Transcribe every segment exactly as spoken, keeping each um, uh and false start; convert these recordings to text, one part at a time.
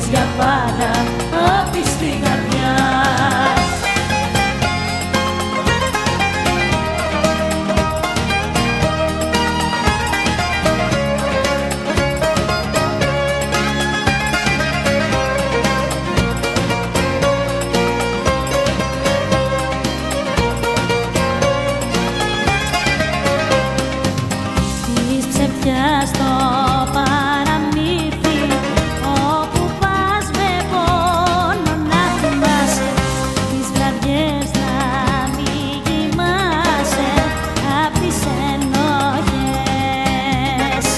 έφυγες για πάντα, άπιστη καρδιά. Στο παραμύθι όπου πας με πόνο να θυμάσαι, τις βραδιές να μην κοιμάσαι απ' τις ενοχές.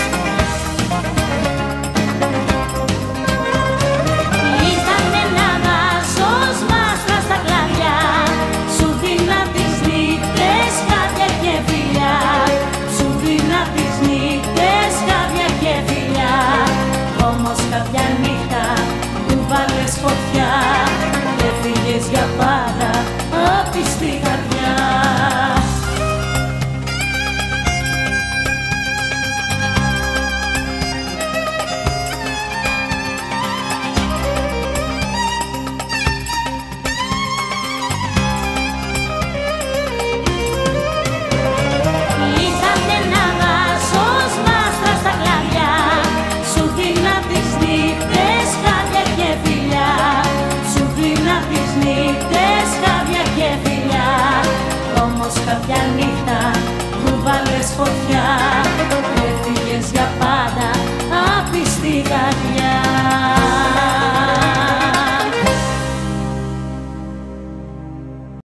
Ήτανε ένα δάσος μάστρα στα κλαδιά, σου δίνα τις νύχτες χάδια και φιλιά, σου δίνα τις νύχτες χάδια και φιλιά. Όμως κάποια νύχτα του βάλες φωτιά, έφυγες για πάντα, άπιστη καρδιά. Κάποια νύχτα που βάλες φωτιά, έφυγες για πάντα, άπιστη καρδιά.